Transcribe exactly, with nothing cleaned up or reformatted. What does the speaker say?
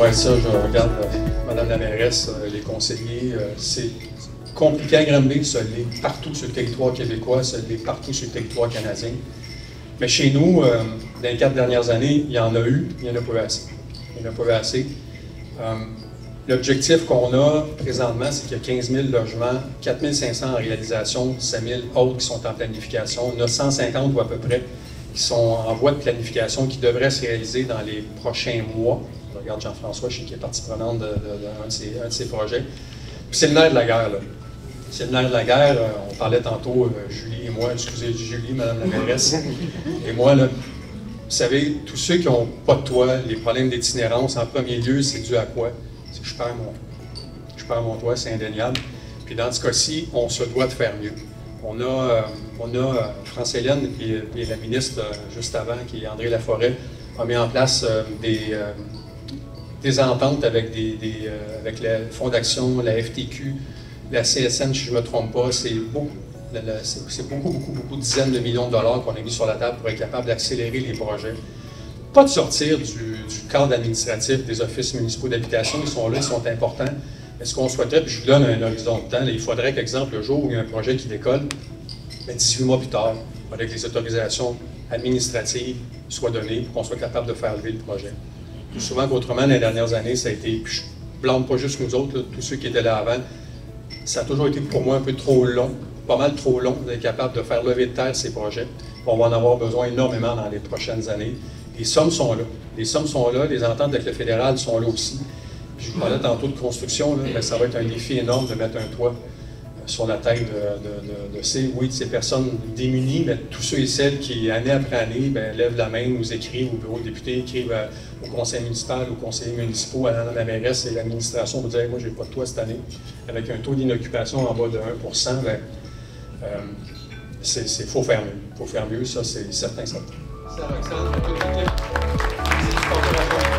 Oui, ça, je regarde euh, Madame la mairesse, euh, les conseillers, euh, c'est compliqué à Granby, ça l'est partout sur le territoire québécois, ça l'est partout sur le territoire canadien. Mais chez nous, euh, dans les quatre dernières années, il y en a eu, il n'y en a pas eu assez. Il n'y en a pas eu assez. Euh, L'objectif qu'on a présentement, c'est qu'il y a quinze mille logements, quatre mille cinq cents en réalisation, cinq mille autres qui sont en planification. On a cent cinquante ou à peu près qui sont en voie de planification, qui devraient se réaliser dans les prochains mois. Je regarde Jean-François, je sais qu'il est partie prenante d'un de, de, de, de, ces, de ces projets. C'est le nerf de la guerre, là. C'est le nerf de la guerre. On parlait tantôt, euh, Julie et moi, excusez Julie, Madame la mairesse, et moi, là, vous savez, tous ceux qui n'ont pas de toit, les problèmes d'itinérance, en premier lieu, c'est dû à quoi? C'est que je perds mon, je perds mon toit, c'est indéniable. Puis dans ce cas-ci, on se doit de faire mieux. On a, euh, on a euh, France-Hélène et, et la ministre euh, juste avant, qui est André Laforêt, a mis en place euh, des, euh, des ententes avec, des, des, euh, avec le Fonds d'action, la F T Q, la C S N, si je ne me trompe pas. C'est beaucoup, c'est beaucoup, beaucoup, beaucoup de dizaines de millions de dollars qu'on a mis sur la table pour être capable d'accélérer les projets. Pas de sortir du, du cadre administratif des offices municipaux d'habitation, ils sont là, ils sont importants. Mais ce qu'on souhaiterait, puis je vous donne un horizon de temps, là, il faudrait qu'exemple, le jour où il y a un projet qui décolle, mais dix-huit mois plus tard, avec les autorisations administratives soient données pour qu'on soit capable de faire lever le projet. Plus souvent qu'autrement, dans les dernières années, ça a été, puis je ne blâme pas juste nous autres, là, tous ceux qui étaient là avant, ça a toujours été pour moi un peu trop long, pas mal trop long d'être capable de faire lever de terre ces projets. On va en avoir besoin énormément dans les prochaines années. Les sommes sont là. Les sommes sont là, les ententes avec le fédéral sont là aussi. Puis je vous parlais tantôt de construction, là, mais ça va être un défi énorme de mettre un toit sur la tête de, de, de, de ces, oui, de ces personnes démunies, mais tous ceux et celles qui, année après année, bien, lèvent la main, nous écrivent au bureau de députés, écrivent à, au conseil municipal, aux conseillers municipaux, à la mairesse et l'administration, vous dire, moi, j'ai pas de toit cette année, avec un taux d'inoccupation en bas de un pour cent, bien, euh, c'est, c'est, faut faire mieux. Il faut faire mieux, ça, c'est certain, certain. Ça, Roxane, toute l'équipe.